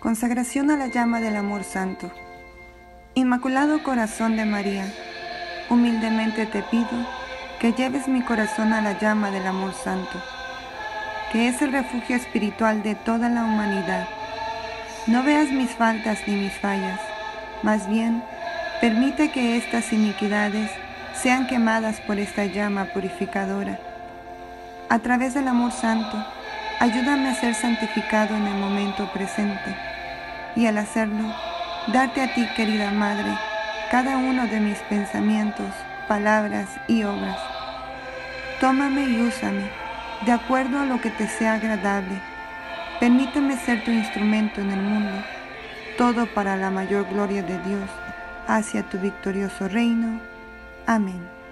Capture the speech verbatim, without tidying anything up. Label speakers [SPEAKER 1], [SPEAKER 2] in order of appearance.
[SPEAKER 1] Consagración a la llama del amor santo. Inmaculado Corazón de María, humildemente te pido que lleves mi corazón a la llama del amor santo, que es el refugio espiritual de toda la humanidad. No veas mis faltas ni mis fallas, más bien, permite que estas iniquidades sean quemadas por esta llama purificadora. A través del amor santo, ayúdame a ser santificado en el momento presente, y al hacerlo, darte a ti, querida Madre, cada uno de mis pensamientos, palabras y obras. Tómame y úsame, de acuerdo a lo que te sea agradable. Permíteme ser tu instrumento en el mundo, todo para la mayor gloria de Dios, hacia tu victorioso reino. Amén.